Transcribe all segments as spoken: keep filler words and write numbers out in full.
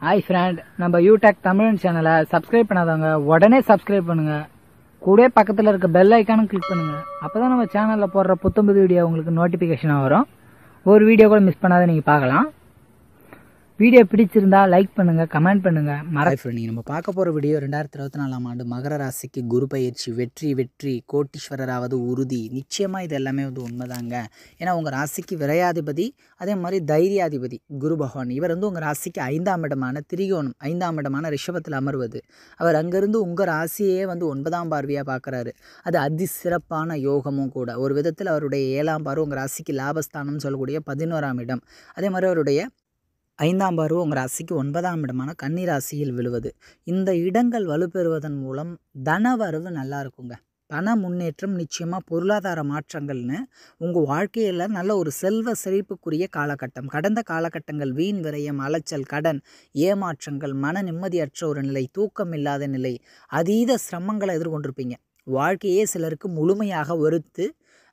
Hi friend, நம்ம யூடெக் தமிழ் சேனலை subscribe பண்ணாதவங்க உடனே சப்ஸ்கிரைப் பண்ணுங்க. கூட பக்கத்தில் இருக்க பெல் ஐக்கானும் கிளிக் பண்ணுங்க. அப்பதான் நம்ம சேனலில் போடுற புத்தம்புது வீடியோ உங்களுக்கு நோட்டிஃபிகேஷனாக வரும். ஒரு வீடியோ கூட மிஸ் பண்ணாத நீங்கள் பார்க்கலாம். வீடியோ பிடிச்சிருந்தா லைக் பண்ணுங்க, கமெண்ட் பண்ணுங்க. மறை ஃப்ரெண்ட், நம்ம பார்க்க போகிற வீடியோ ரெண்டாயிரத்தி இருபத்தி நாலாம் ஆண்டு மகர ராசிக்கு குரு பயிற்சி வெற்றி வெற்றி கோட்டீஸ்வரராவது உறுதி. நிச்சயமாக இது எல்லாமே வந்து உண்மைதாங்க. ஏன்னா உங்கள் ராசிக்கு விரையாதிபதி, அதே மாதிரி தைரியாதிபதி குரு பகவான். இவர் வந்து உங்கள் ராசிக்கு ஐந்தாம் இடமான திரிகோணம், ஐந்தாம் இடமான ரிஷபத்தில் அமர்வது. அவர் அங்கேருந்து உங்கள் ராசியே வந்து ஒன்பதாம் பார்வையாக பார்க்குறாரு. அது அதி சிறப்பான யோகமும் கூட. ஒரு விதத்தில் அவருடைய ஏழாம் பார்வை உங்கள் ராசிக்கு லாபஸ்தானம்னு சொல்லக்கூடிய பதினோராம் இடம். அதே மாதிரி அவருடைய ஐந்தாம் பார்வை உங்கள் ராசிக்கு ஒன்பதாம் இடமான கன்னி ராசியில் விழுவது. இந்த இடங்கள் வலுப்பெறுவதன் மூலம் தனவரவு நல்லா இருக்குங்க. பண முன்னேற்றம், நிச்சயமாக பொருளாதார மாற்றங்கள்னு உங்கள் வாழ்க்கையில் நல்ல ஒரு செல்வ செழிப்புக்குரிய காலகட்டம். கடந்த காலகட்டங்கள் வீண் விரயம், அலைச்சல், கடன், ஏமாற்றங்கள், மன நிம்மதியற்ற ஒரு நிலை, தூக்கம் இல்லாத நிலை, அதீத சிரமங்களை எதிர்கொண்டிருப்பீங்க. வாழ்க்கையே சிலருக்கு முழுமையாக வெறுத்து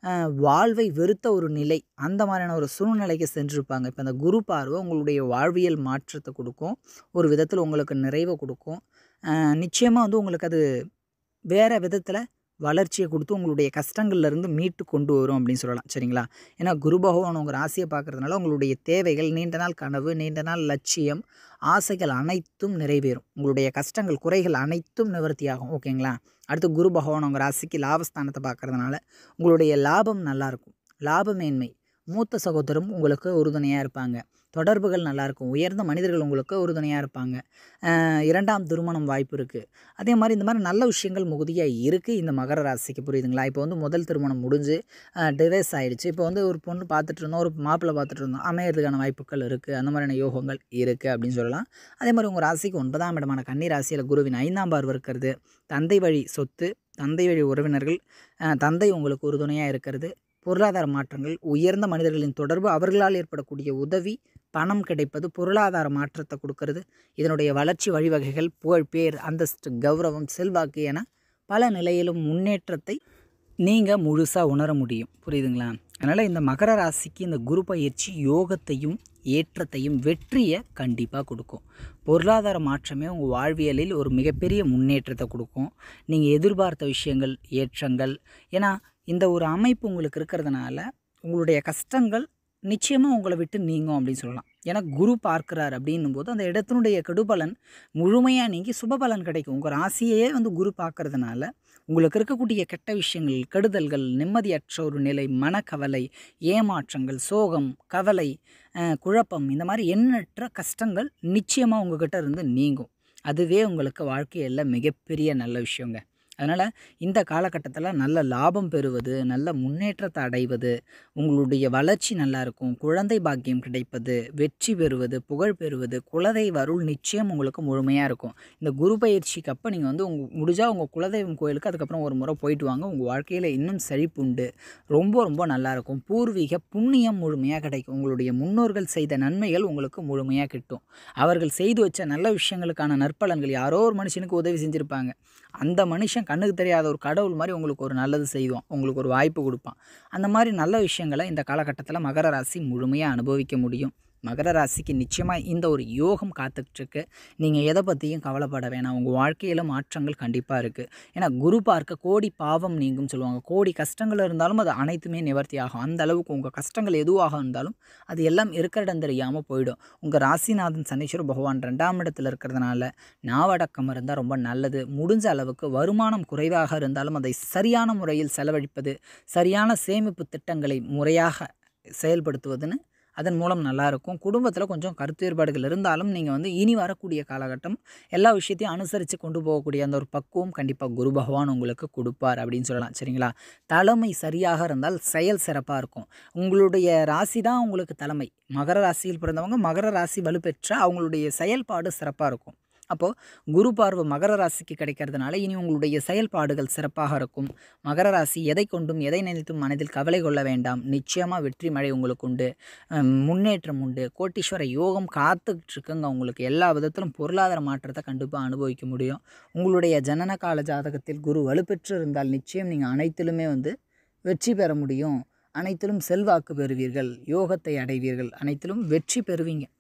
வாழ்வை வெறுத்த ஒரு நிலை, அந்த மாதிரியான ஒரு சூழ்நிலைக்கு சென்றிருப்பாங்க. இப்போ அந்த குரு பார்வை உங்களுடைய வாழ்வியல் மாற்றத்தை கொடுக்கும். ஒரு விதத்தில் உங்களுக்கு நிறைவை கொடுக்கும். நிச்சயமாக வந்து உங்களுக்கு அது வேறு விதத்தில் வளர்ச்சியை கொடுத்து உங்களுடைய கஷ்டங்கள்லேருந்து மீட்டு கொண்டு வரும் அப்படின்னு சொல்லலாம். சரிங்களா? ஏன்னா குரு பகவான் உங்கள் ராசியை பார்க்குறதுனால உங்களுடைய தேவைகள், நீண்ட நாள் கனவு, நீண்ட நாள் லட்சியம், ஆசைகள் அனைத்தும் நிறைவேறும். உங்களுடைய கஷ்டங்கள், குறைகள் அனைத்தும் நிவர்த்தியாகும். ஓகேங்களா? அடுத்து குரு பகவான் உங்கள் ராசிக்கு லாபஸ்தானத்தை பார்க்குறதுனால உங்களுடைய லாபம் நல்லாயிருக்கும். லாபமேன்மை, மூத்த சகோதரம் உங்களுக்கு உறுதுணையாக இருப்பாங்க. தொடர்புகள் நல்லாயிருக்கும். உயர்ந்த மனிதர்கள் உங்களுக்கு உறுதுணையாக இருப்பாங்க. இரண்டாம் திருமணம் வாய்ப்பு இருக்குது. அதே மாதிரி இந்த மாதிரி நல்ல விஷயங்கள் மிகுதியாக இருக்குது இந்த மகர ராசிக்கு. புரியுதுங்களா? இப்போ வந்து முதல் திருமணம் முடிஞ்சு டிவைஸ் ஆகிடுச்சு. இப்போ வந்து ஒரு பொண்ணு பார்த்துட்டு இருந்தோம், ஒரு மாப்பிள்ளை பார்த்துட்டு இருந்தோம், அமையறதுக்கான வாய்ப்புகள் இருக்குது. அந்த மாதிரியான யோகங்கள் இருக்குது அப்படின்னு சொல்லலாம். அதே மாதிரி உங்கள் ராசிக்கு ஒன்பதாம் இடமான கன்னி ராசியில் குருவின் ஐந்தாம் பார்வை இருக்கிறது. தந்தை வழி சொத்து, தந்தை வழி உறவினர்கள், தந்தை உங்களுக்கு உறுதுணையாக இருக்கிறது. பொருளாதார மாற்றங்கள், உயர்ந்த மனிதர்களின் தொடர்பு, அவர்களால் ஏற்படக்கூடிய உதவி, பணம் கிடைப்பது, பொருளாதார மாற்றத்தை கொடுக்கறது. இதனுடைய வளர்ச்சி வழிவகைகள், புகழ், பேர், அந்தஸ்து, கௌரவம், செல்வாக்கு என பல நிலையிலும் முன்னேற்றத்தை நீங்கள் முழுசாக உணர முடியும். புரியுதுங்களா? அதனால் இந்த மகர ராசிக்கு இந்த குரு பயிற்சி யோகத்தையும் ஏற்றத்தையும் வெற்றியை கண்டிப்பாக கொடுக்கும். பொருளாதார மாற்றமே உங்கள் வாழ்வியலில் ஒரு மிகப்பெரிய முன்னேற்றத்தை கொடுக்கும். நீங்கள் எதிர்பார்த்த விஷயங்கள், ஏற்றங்கள், ஏன்னா இந்த ஒரு அமைப்பு உங்களுக்கு இருக்கிறதுனால உங்களுடைய கஷ்டங்கள் நிச்சயமாக உங்களை விட்டு நீங்கும் அப்படின்னு சொல்லலாம். ஏன்னா குரு பார்க்குறார் அப்படின்னும் போது அந்த இடத்தினுடைய கெடுபலன் முழுமையாக நீங்கி சுபபலன் கிடைக்கும். உங்கள் ராசியே வந்து குரு பார்க்கறதுனால உங்களுக்கு இருக்கக்கூடிய கெட்ட விஷயங்கள், கெடுதல்கள், நிம்மதியற்ற ஒரு நிலை, மனக்கவலை, ஏமாற்றங்கள், சோகம், கவலை, குழப்பம், இந்த மாதிரி எண்ணற்ற கஷ்டங்கள் நிச்சயமாக உங்கள்கிட்ட இருந்து நீங்கும். அதுவே உங்களுக்கு வாழ்க்கையில் மிகப்பெரிய நல்ல விஷயங்க. அதனால் இந்த காலகட்டத்தில் நல்ல லாபம் பெறுவது, நல்ல முன்னேற்றத்தை அடைவது, உங்களுடைய வளர்ச்சி நல்லாயிருக்கும். குழந்தை பாக்கியம் கிடைப்பது, வெற்றி பெறுவது, புகழ் பெறுவது, குலதெய்வ அருள் நிச்சயம் உங்களுக்கு முழுமையாக இருக்கும். இந்த குரு பயிற்சிக்கு அப்போ நீங்கள் வந்து உங்கள் முடிஞ்சால் உங்கள் குலதெய்வம் கோயிலுக்கு அதுக்கப்புறம் ஒரு முறை போயிட்டு வாங்க. உங்கள் வாழ்க்கையில் இன்னும் செழிப்புண்டு. ரொம்ப ரொம்ப நல்லாயிருக்கும். பூர்வீக புண்ணியம் முழுமையாக கிடைக்கும். உங்களுடைய முன்னோர்கள் செய்த நன்மைகள் உங்களுக்கு முழுமையாக கிட்டும். அவர்கள் செய்து வச்ச நல்ல விஷயங்களுக்கான நற்பலன்கள், யாரோ ஒரு மனுஷனுக்கு உதவி செஞ்சுருப்பாங்க, அந்த மனுஷன் கண்ணுக்கு தெரியாத ஒரு கடவுள் மாதிரி உங்களுக்கு ஒரு நல்லது செய்வான், உங்களுக்கு ஒரு வாய்ப்பு கொடுப்பான். அந்த மாதிரி நல்ல விஷயங்களை இந்த காலகட்டத்தில் மகர ராசி முழுமையாக அனுபவிக்க முடியும். மகர ராசிக்கு நிச்சயமாக இந்த ஒரு யோகம் காத்துட்ருக்கு. நீங்கள் எதை பற்றியும் கவலைப்பட வேணாம். உங்கள் வாழ்க்கையில் மாற்றங்கள் கண்டிப்பாக இருக்குது. ஏன்னா குரு பார்க்க கோடி பாவம் நீங்கும் சொல்லுவாங்க. கோடி கஷ்டங்கள் இருந்தாலும் அது அனைத்துமே நிவர்த்தி ஆகும். அந்த அளவுக்கு உங்கள் கஷ்டங்கள் எதுவாக இருந்தாலும் அது எல்லாம் இருக்கிற இடம் தெரியாமல் போயிடும். உங்கள் ராசிநாதன் சனீஸ்வர பகவான் ரெண்டாம் இடத்துல இருக்கிறதுனால நாவடக்கம் இருந்தால் ரொம்ப நல்லது. முடிஞ்ச அளவுக்கு வருமானம் குறைவாக இருந்தாலும் அதை சரியான முறையில் செலவழிப்பது, சரியான சேமிப்பு திட்டங்களை முறையாக செயல்படுத்துவதுன்னு அதன் மூலம் நல்லாயிருக்கும். குடும்பத்தில் கொஞ்சம் கருத்து வேறுபாடுகள் இருந்தாலும் நீங்கள் வந்து இனி வரக்கூடிய காலகட்டம் எல்லா விஷயத்தையும் அனுசரித்து கொண்டு போகக்கூடிய அந்த ஒரு பக்குவம் கண்டிப்பாக குரு பகவான் உங்களுக்கு கொடுப்பார் அப்படின்னு சொல்லலாம். சரிங்களா? தலைமை சரியாக இருந்தால் செயல் சிறப்பாக இருக்கும். உங்களுடைய ராசி தான் உங்களுக்கு தலைமை. மகர ராசியில் பிறந்தவங்க மகர ராசி வலுப்பெற்ற அவங்களுடைய செயல்பாடு சிறப்பாக இருக்கும். அப்போது குரு பார்வை மகர ராசிக்கு கிடைக்கிறதுனால இனி உங்களுடைய செயல்பாடுகள் சிறப்பாக இருக்கும். மகர ராசி எதை கொண்டும் எதை நினைத்தும் மனதில் கவலை கொள்ள வேண்டாம். நிச்சயமாக வெற்றி மழை உங்களுக்கு உண்டு, முன்னேற்றம் உண்டு. கோட்டீஸ்வர யோகம் காத்துக்கிட்டு இருக்குங்க. உங்களுக்கு எல்லா விதத்திலும் பொருளாதார மாற்றத்தை கண்டிப்பாக அனுபவிக்க முடியும். உங்களுடைய ஜனன கால ஜாதகத்தில் குரு வலுப்பெற்று இருந்தால் நிச்சயம் நீங்கள் அனைத்திலுமே வந்து வெற்றி பெற முடியும். அனைத்திலும் செல்வாக்கு பெறுவீர்கள், யோகத்தை அடைவீர்கள், அனைத்திலும் வெற்றி பெறுவீங்க.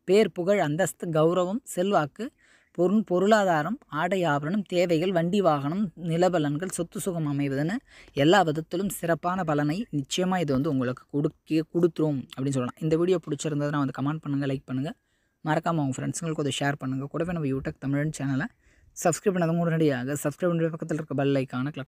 பேர் புகழ் அந்தஸ்து கௌரவம் செல்வாக்கு பொருள் பொருளாதாரம் ஆடை ஆபரணம் தேவைகள் வண்டி வாகனம் நிலபலன்கள் சொத்து சுகம் அமைவதுன்னு எல்லா விதத்திலும் சிறப்பான பலனை நிச்சயமாக இது வந்து உங்களுக்கு கொடுக்க கொடுத்துரும் அப்படின்னு சொல்லலாம். இந்த வீடியோ பிடிச்சிருந்ததுன்னா வந்து கமெண்ட் பண்ணுங்கள், லைக் பண்ணுங்கள், மறக்காமல் உங்கள் ஃப்ரெண்ட்ஸுங்களுக்கு அதை ஷேர் பண்ணுங்கள். கூடவே நம்ம யூடியூப் தமிழ் சேனலை சப்ஸ்கிரைப் பண்ணாதவங்க உடனடியாக சப்ஸ்கிரைப் பண்ணுற பக்கத்தில் இருக்க பெல் ஐக்கானை கிளிக்